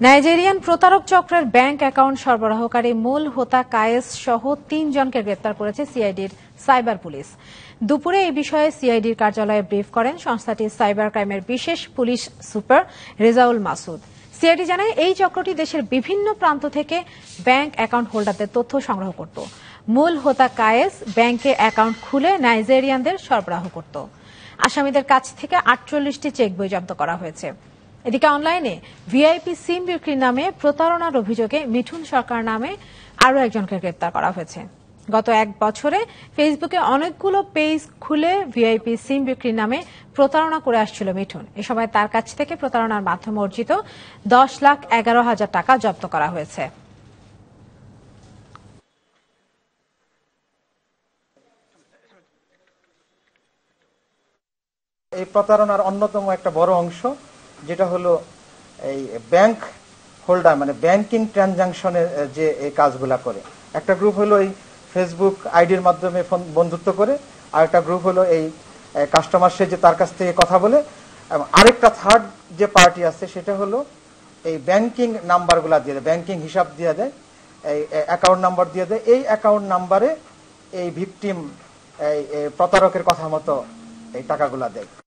Nigerian প্রতারক চক্রের bank account সরবরাহকারী মূল হোতা কায়েস সহ ৩ জনকে গ্রেপ্তার করেছে সিআইডির সাইবার পুলিশ। দুপুরে এই বিষয়ে সিআইডির কার্যালয়ে ব্রিফ করেন সংস্থাটির সাইবার ক্রাইমের বিশেষ police super Rezaul Masud. CID জানায় এই চক্রটি দেশের বিভিন্ন প্রান্ত থেকে ব্যাংক অ্যাকাউন্ট হোল্ডারদের তথ্য সংগ্রহ করত। মূল হোতা কায়েস ব্যাংকে অ্যাকাউন্ট খুলে নাইজেরিয়ানদের সরবরাহ করত। আসামিদের কাছ থেকে ৪৮টি চেক বই জব্দ করা হয়েছে। এদিকে অনলাইনে ভিআইপি সিম বিক্রির নামে প্রতারণার অভিযোগে মিঠুন সরকার নামে আরও একজনকে গ্রেপ্তার করা হয়েছে। গত ১ বছরে ফেসবুকে অনেকগুলো পেজ খুলে ভিআইপি সিম বিক্রির নামে প্রতারণা করে আসছিল মিঠুন। এ সময় তার কাছ থেকে প্রতারণার মাধ্যমে অর্জিত ১০,১১,০০০ টাকা জব্দ করা হয়েছে। এই প্রতারণার অন্যতম একটা বড় অংশ যেটা হলো এই ব্যাংক হোল্ডার মানে ব্যাংকিং ট্রানজাকশনের যে এই কাজগুলা করে। একটা গ্রুপ হলো এই ফেসবুক আইডির মাধ্যমে বন্ধুত্ব করে, আর একটা গ্রুপ হলো এই কাস্টমার সে যে তার কাছ থেকে কথা বলে, এবং আরেকটা থার্ড যে পার্টি আছে সেটা হলো এই ব্যাংকিং নাম্বারগুলা দিয়ে দেয়, ব্যাংকিং হিসাব দিয়ে দেয়, এই অ্যাকাউন্ট নাম্বার দিয়ে দেয়। এই অ্যাকাউন্ট নাম্বারে এই ভিকটিম এই প্রতারকের কথা মতো এই টাকাগুলা দেয়।